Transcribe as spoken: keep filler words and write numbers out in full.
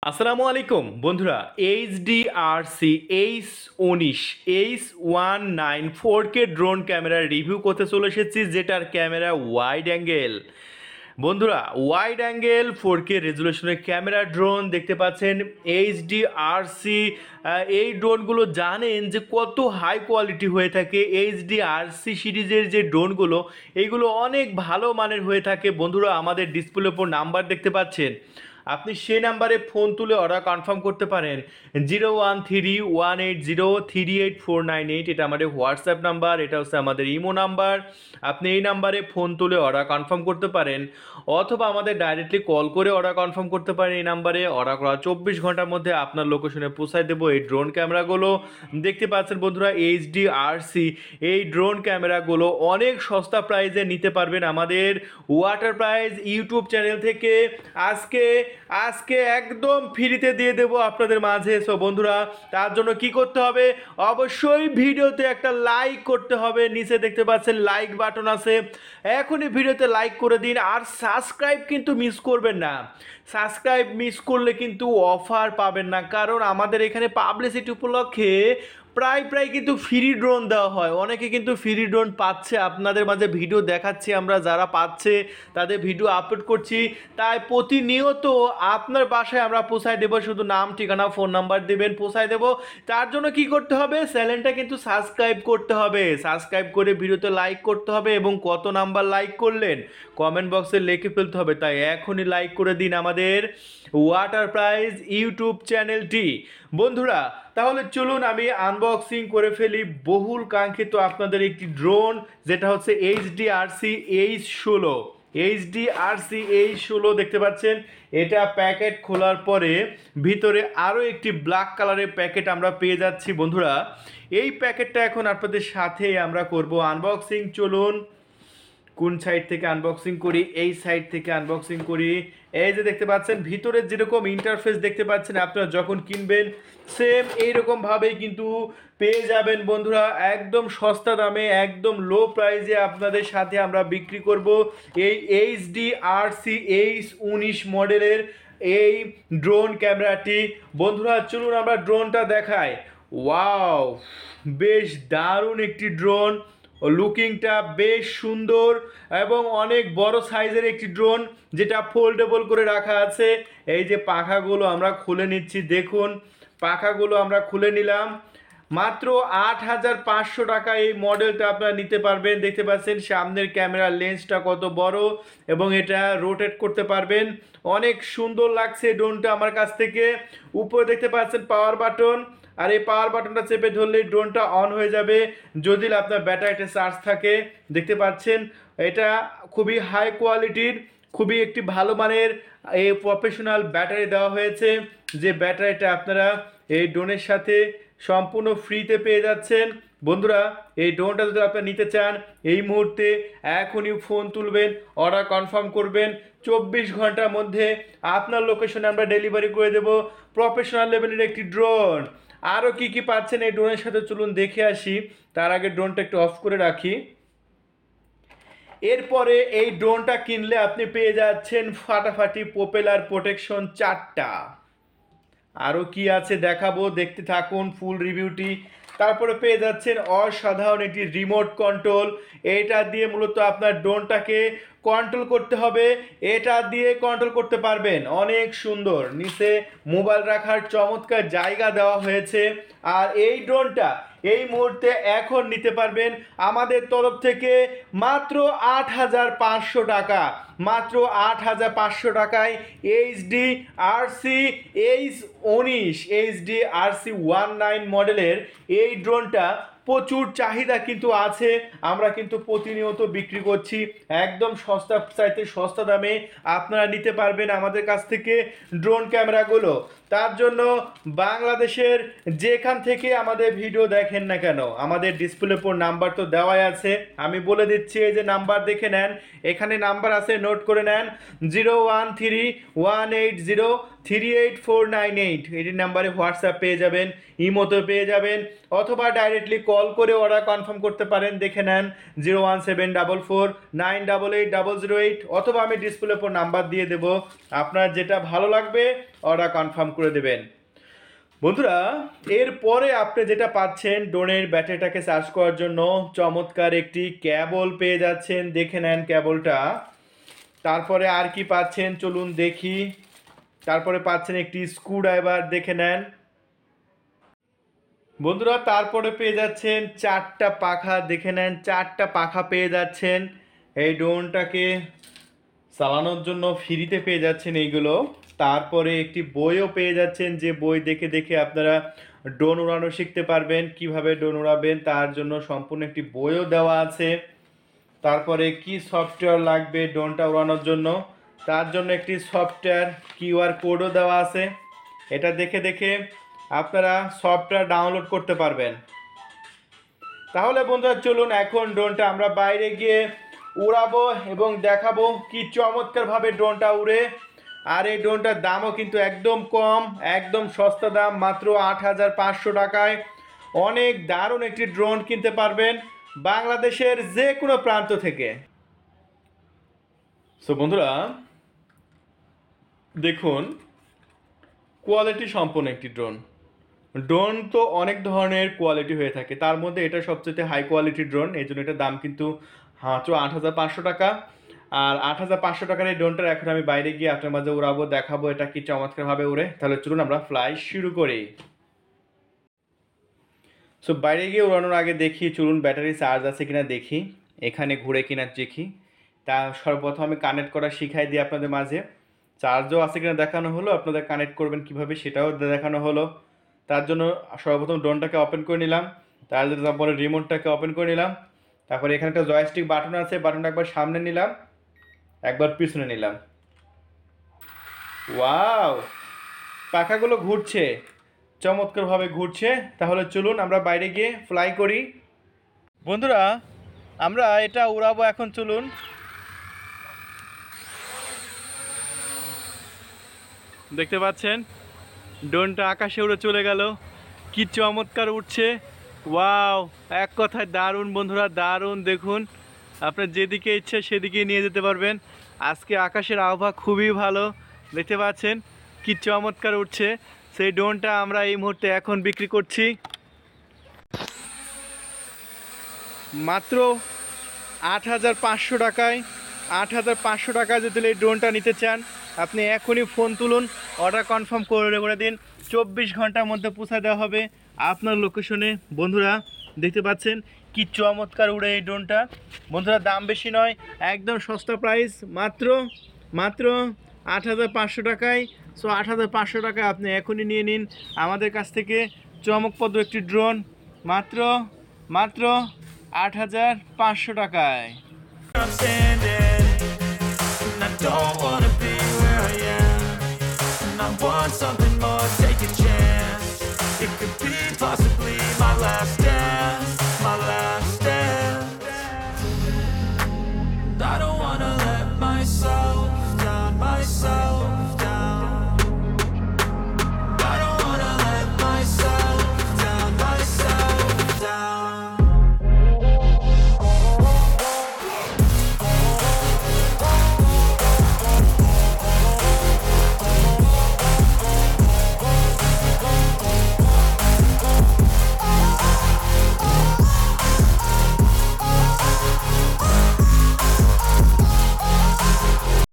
আসসালামু আলাইকুম বন্ধুরা। H D R C H উনিশ H one nine four K drone ক্যামেরার রিভিউ করতে চলে এসেছি, যেটার ক্যামেরা ওয়াইড অ্যাঙ্গেল। বন্ধুরা, ওয়াইড অ্যাঙ্গেল ফোর কে রেজুলেশনের ক্যামেরা ড্রোন দেখতে পাচ্ছেন। এইচ ডি আর সি এই ড্রোনগুলো জানেন যে কত হাই কোয়ালিটি হয়ে থাকে। এইচ ডি আর সি সিরিজের যে ড্রোনগুলো, এইগুলো অনেক ভালো মানের হয়ে থাকে। বন্ধুরা, আমাদের ডিসপ্লের উপর নাম্বার দেখতে পাচ্ছেন, আপনি সেই নাম্বারে ফোন তুলে অর্ডার কনফার্ম করতে পারেন। Zero one three one eight zero three eight four nine eight এটা আমাদের হোয়াটসঅ্যাপ নাম্বার, এটা হচ্ছে আমাদের ইমো নাম্বার। আপনি এই নাম্বারে ফোন তুলে অর্ডার কনফার্ম করতে পারেন, অথবা আমাদের ডাইরেক্টলি কল করে অর্ডার কনফার্ম করতে পারেন। এই নাম্বারে অর্ডার করা চব্বিশ ঘন্টার মধ্যে আপনার লোকেশনে পৌঁছায় দেবো এই ড্রোন ক্যামেরাগুলো। দেখতে পাচ্ছেন বন্ধুরা, এইচ ডি আর সি এই ড্রোন ক্যামেরাগুলো অনেক সস্তা প্রাইসে নিতে পারবেন আমাদের ওয়াটার প্রাইস ইউটিউব চ্যানেল থেকে। আজকে আজকে একদম ফ্রিতে দিয়ে দেবো আপনাদের মাঝে। সো বন্ধুরা, তার জন্য কি করতে হবে? অবশ্যই ভিডিওতে একটা লাইক করতে হবে। নিচে দেখতে পাচ্ছেন লাইক বাটন আছে, এখনই ভিডিওতে লাইক করে দিন। আর সাবস্ক্রাইব কিন্তু মিস করবেন না। সাবস্ক্রাইব মিস করলে কিন্তু অফার পাবেন না, কারণ আমাদের এখানে পাবলিসিটি উপলক্ষে প্রায় প্রায় কিন্তু ফ্রি ড্রোন দেওয়া হয়। অনেকে কিন্তু ফ্রি ড্রোন পাচ্ছে, আপনাদের মাঝে ভিডিও দেখাচ্ছি আমরা, যারা পাচ্ছে তাদের ভিডিও আপলোড করছি। তাই প্রতিনিয়ত আপনার বাসায় আমরা পৌঁছায় দেবো, শুধু নাম ঠিকানা ফোন নাম্বার দেবেন, পৌঁছায় দেবো। তার জন্য কি করতে হবে? চ্যানেলটা কিন্তু সাবস্ক্রাইব করতে হবে। সাবস্ক্রাইব করে ভিডিওতে লাইক করতে হবে, এবং কত নাম্বার লাইক করলেন কমেন্ট বক্সে লিখে ফেলতে হবে। তাই এখনই লাইক করে দিন আমাদের ওয়াটার প্রাইজ ইউটিউব চ্যানেলটি। বন্ধুরা, তাহলে চলুন আমি আনবক্সিং করে ফেলি বহুল কাঙ্ক্ষিত আপনাদের একটি ড্রোন, যেটা হচ্ছে H D R C H ষোলো। H D R C H ষোলো দেখতে পাচ্ছেন। এটা প্যাকেট খোলার পরে ভিতরে আরও একটি ব্ল্যাক কালারের প্যাকেট আমরা পেয়ে যাচ্ছি। বন্ধুরা, এই প্যাকেটটা এখন আপনাদের সাথে আমরা করব আনবক্সিং। চলুন কোন সাইড থেকে আনবক্সিং করি? এই সাইড থেকে আনবক্সিং করি। এই যে দেখতে পাচ্ছেন ভিতরে যেরকম ইন্টারফেস দেখতে পাচ্ছেন, আপনারা যখন কিনবেন সেম এইরকমভাবেই কিন্তু পেয়ে যাবেন। বন্ধুরা, একদম সস্তা দামে, একদম লো প্রাইসে আপনাদের সাথে আমরা বিক্রি করব এই H D R C H উনিশ মডেলের এই ড্রোন ক্যামেরাটি। বন্ধুরা, চলুন আমরা ড্রোনটা দেখাই। ওয়াও, বেশ দারুণ একটি ড্রোন। লুকিংটা বেশ সুন্দর এবং অনেক বড় সাইজের একটি ড্রোন, যেটা ফোল্ডেবল করে রাখা আছে। এই যে পাখাগুলো আমরা খুলে নিচ্ছি, দেখুন পাখাগুলো আমরা খুলে নিলাম। মাত্র আট হাজার পাঁচশো টাকা এই মডেলটা আপনারা নিতে পারবেন। দেখতে পাচ্ছেন সামনের ক্যামেরার লেন্সটা কত বড়, এবং এটা রোটেট করতে পারবেন। অনেক সুন্দর লাগছে ড্রোনটা আমার কাছ থেকে। উপরে দেখতে পাচ্ছেন পাওয়ার বাটন, আর এই পাওয়ার বাটনটা চেপে ধরলেই ড্রোনটা অন হয়ে যাবে যদি আপনার ব্যাটারিতে চার্জ থাকে। দেখতে পাচ্ছেন এটা খুবই হাই কোয়ালিটির, খুবই একটি ভালো মানের এই প্রফেশনাল ব্যাটারি দেওয়া হয়েছে, যে ব্যাটারিটা আপনারা এই ড্রোনের সাথে সম্পূর্ণ ফ্রিতে পেয়ে যাচ্ছেন। বন্ধুরা, এই ড্রোনটা যদি আপনারা নিতে চান, এই মুহূর্তে এখনই ফোন তুলবেন, অর্ডার কনফার্ম করবেন। চব্বিশ ঘন্টার মধ্যে আপনার লোকেশনে আমরা ডেলিভারি করে দেব। প্রফেশনাল লেভেলের একটি ড্রোন। আরও কি কি পাচ্ছেন এই ড্রোনের সাথে চলুন দেখে আসি। তার আগে ড্রোনটা একটু অফ করে রাখি। এরপরে এই ড্রোনটা কিনলে আপনি পেয়ে যাচ্ছেন ফাটাফাটি প্রোপেলার প্রোটেকশন চারটা। আরও কি আছে দেখাবো, দেখতে থাকুন ফুল রিভিউটি। তারপরে পেয়ে যাচ্ছেন অসাধারণ একটি রিমোট কন্ট্রোল। এটা দিয়ে মূলত আপনার ড্রোনটাকে কন্ট্রোল করতে হবে, এটা দিয়ে কন্ট্রোল করতে পারবেন। অনেক সুন্দর, নিচে মোবাইল রাখার চমৎকার জায়গা দেওয়া হয়েছে। আর এই ড্রোনটা এই মুহূর্তে এখন নিতে পারবেন আমাদের তরফ থেকে মাত্র আট হাজার পাঁচশো টাকা। মাত্র আট হাজার পাঁচশো টাকায় H D R C H উনিশ H D R C one nine মডেলের এই ড্রোনটা প্রচুর চাহিদা কিন্তু আছে। আমরা কিন্তু প্রতিনিয়ত বিক্রি করছি একদম সস্তা চাইতে সস্তা দামে। আপনারা নিতে পারবেন আমাদের কাছ থেকে ড্রোন ক্যামেরাগুলো। তার জন্য বাংলাদেশের যেখান থেকে আমাদের ভিডিও দেখেন না কেন, আমাদের ডিসপ্লের উপর নাম্বার তো দেওয়াই আছে, আমি বলে দিচ্ছি। এই যে নাম্বার দেখে নেন, এখানে নাম্বার আছে, নোট করে নেন। Zero one three one eight zero three eight four nine eight এটির নাম্বারে হোয়াটসঅ্যাপ পেয়ে যাবেন, ইমোতে পেয়ে যাবেন, অথবা ডাইরেক্টলি কল করে অর্ডার কনফার্ম করতে পারেন। দেখে নেন zero one seven double four nine double eight double zero eight, অথবা আমি ডিসপ্লের উপর নাম্বার দিয়ে দেবো। আপনার যেটা ভালো লাগবে অর্ডার কনফার্ম করে দেবেন। বন্ধুরা, এরপরে আপনি যেটা পাচ্ছেন, ড্রোনের ব্যাটারিটাকে চার্জ করার জন্য চমৎকার একটি কেবল পেয়ে যাচ্ছেন, দেখে নেন কেবলটা। তারপরে আর কি পাচ্ছেন চলুন দেখি। তারপরে পাচ্ছেন একটি স্ক্রুড্রাইভার, দেখে নেন বন্ধুরা। তারপরে পেয়ে যাচ্ছেন চারটা পাখা, দেখে নেন চারটা পাখা পেয়ে যাচ্ছেন। এই ড্রোনটাকে চালানোর জন্য ফ্রিতে পেয়ে যাচ্ছেন এইগুলো। তারপরে একটি বইও পেয়ে যাচ্ছেন, যে বই দেখে দেখে আপনারা ড্রোন উড়ানো শিখতে পারবেন, কিভাবে ড্রোন উড়াবেন তার জন্য সম্পূর্ণ একটি বইও দেওয়া আছে। তারপরে কি সফটওয়্যার লাগবে ড্রোনটা উড়ানোর জন্য, তার জন্য একটি সফটওয়্যার কিউআর কোডও দেওয়া আছে। এটা দেখে দেখে আপনারা সফটওয়্যার ডাউনলোড করতে পারবেন। তাহলে বন্ধুরা চলুন এখন ড্রোনটা আমরা বাইরে গিয়ে উড়াবো এবং দেখাবো কি চমৎকারভাবে ড্রোনটা উড়ে। আর এই ড্রোনটার দামও কিন্তু একদম কম, একদম সস্তা দাম, মাত্র আট হাজার পাঁচশো টাকায় অনেক দারুণ একটি ড্রোন কিনতে পারবেন বাংলাদেশের যে কোনো প্রান্ত থেকে। সো বন্ধুরা দেখুন, কোয়ালিটি সম্পন্ন একটি ড্রোন। ড্রোন তো অনেক ধরনের কোয়ালিটি হয়ে থাকে, তার মধ্যে এটা সবচেয়ে হাই কোয়ালিটির ড্রোন, এই জন্য এটার দাম কিন্তু মাত্র আট হাজার পাঁচশো টাকা। আর আট হাজার পাঁচশো টাকার এই ড্রোনটার এখন আমি বাইরে গিয়ে আপনার মাঝে উড়াবো, দেখাবো এটা কি চমৎকারভাবে উড়ে। তাহলে চলুন আমরা ফ্লাই শুরু করি। সো বাইরে গিয়ে উড়ানোর আগে দেখি, চলুন ব্যাটারি চার্জ আছে কিনা দেখি, এখানে ঘুরে কিনা দেখি। তা সর্বপ্রথম আমি কানেক্ট করা শিখাই দিই আপনাদের মাঝে। চার্জও আছে কিনা দেখানো হলো, আপনাদের কানেক্ট করবেন কিভাবে সেটাও দেখানো হলো। তার জন্য সর্বপ্রথম ড্রোনটাকে ওপেন করে নিলাম, তারপরে রিমোটটাকে ওপেন করে নিলাম। তারপরে এখানে একটা জয়স্টিক বাটন আছে, বাটনটা একবার সামনে নিলাম, একবার পিছনে নিলাম। ওয়াও, পাখাগুলো ঘুরছে, চমৎকারভাবে ঘুরছে। তাহলে চলুন আমরা বাইরে গিয়ে ফ্লাই করি। বন্ধুরা আমরা এটা উড়াবো এখন, চলুন। দেখতে পাচ্ছেন ড্রোনটা আকাশে উড়ে চলে গেল, কি চমৎকার উঠছে। ওয়াও, এক কথায় দারুণ বন্ধুরা, দারুণ। দেখুন আপনার যেদিকে ইচ্ছে সেদিকে নিয়ে যেতে পারবেন। আজকে আকাশের আবহাওয়া খুবই ভালো, দেখতে পাচ্ছেন কি চমৎকার উঠছে। সেই ড্রোনটা আমরা এই মুহূর্তে এখন বিক্রি করছি মাত্র আট হাজার পাঁচশো টাকায়। আট হাজার পাঁচশো টাকায় যদি এই ড্রোনটা নিতে চান, আপনি এখনই ফোন তুলুন, অর্ডার কনফার্ম করে করে দিন, চব্বিশ ঘন্টার মধ্যে পৌঁছে দেওয়া হবে আপনার লোকেশনে। বন্ধুরা দেখতে পাচ্ছেন কি চমৎকার উড়ে এই ড্রোনটা। বন্ধুরা দাম বেশি নয়, একদম সস্তা প্রাইস, মাত্র মাত্র আট হাজার পাঁচশো টাকায়। সো আট হাজার পাঁচশো টাকায় আপনি এখনই নিয়ে নিন আমাদের কাছ থেকে চমকপ্রদ একটি ড্রোন, মাত্র মাত্র আট হাজার পাঁচশো টাকায়। I'm standing, and I don't wanna be where I am, and I want something more.